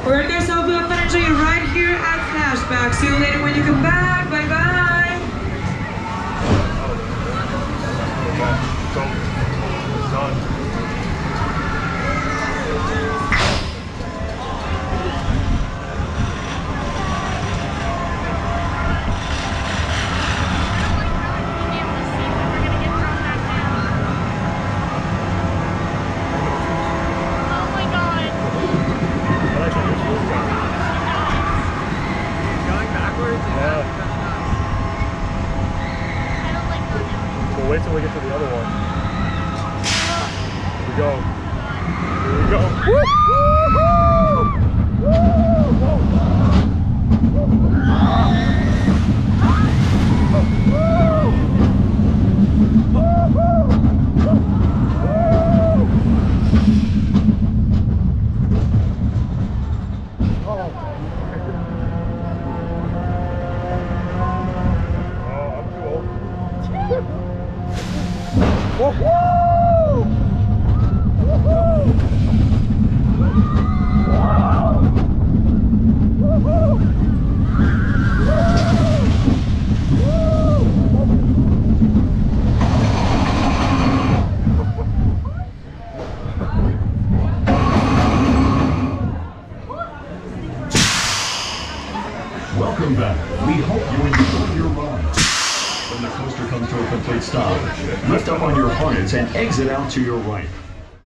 Alright guys, so I'll be finish you right here at Flashback. See you later when you come back. Bye bye. Done. Wait till we get to the other one. Here we go. Here we go. Welcome back. We hope you enjoy your ride. When the coaster comes to a complete stop, lift up on your harness and exit out to your right.